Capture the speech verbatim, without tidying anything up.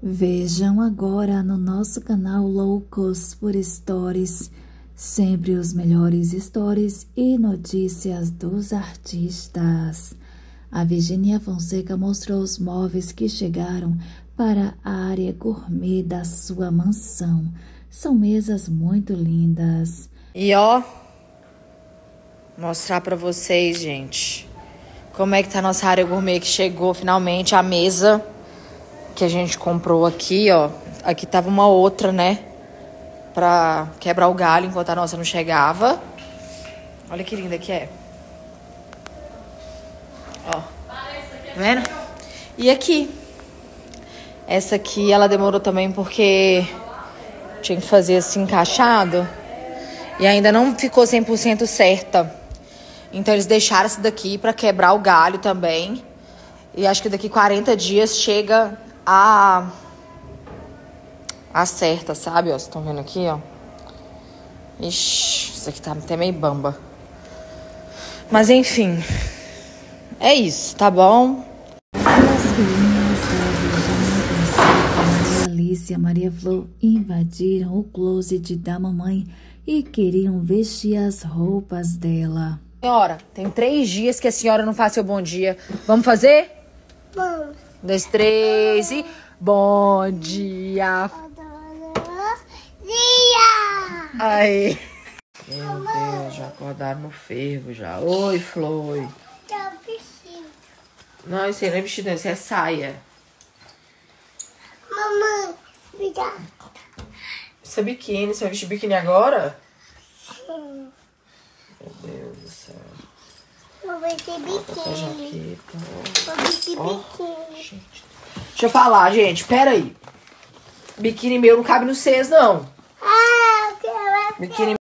Vejam agora no nosso canal Loucos por Stories, sempre os melhores stories e notícias dos artistas. A Virgínia Fonseca mostrou os móveis que chegaram para a área gourmet da sua mansão. São mesas muito lindas. E ó, mostrar pra vocês, gente, como é que tá a nossa área gourmet, que chegou finalmente a mesa que a gente comprou aqui, ó. Aqui tava uma outra, né, pra quebrar o galho enquanto a nossa não chegava. Olha que linda que é. Ó, tá vendo? E aqui, essa aqui ela demorou também porque tinha que fazer assim encaixado e ainda não ficou cem por cento certa. Então eles deixaram essa daqui pra quebrar o galho também. E acho que daqui quarenta dias chega a a certa, sabe? Ó, vocês estão vendo aqui, ó. Ixi, isso aqui tá até meio bamba. Mas enfim, é isso, tá bom? E as filhinhas da Virgínia Fonseca, Maria Alice e Maria Flor invadiram o closet da mamãe e queriam vestir as roupas dela. Senhora, tem três dias que a senhora não faz seu bom dia. Vamos fazer? Vamos. Um, dois, três e... Bom dia! Dia! Aí. Meu Deus, já acordaram no fervo já. Oi, Flor. Tá vestido. Não, isso aí não é vestido, isso é saia. Mamãe, liga. Isso é biquíni, você vai vestir biquíni agora? Sim. Meu Deus do céu. Vou vestir Essa biquíni. jaqueta. Vou vestir Ó, biquíni. gente. Deixa eu falar, gente, pera aí. Biquíni meu não cabe no seis, não. Ah, eu quero. Biquíni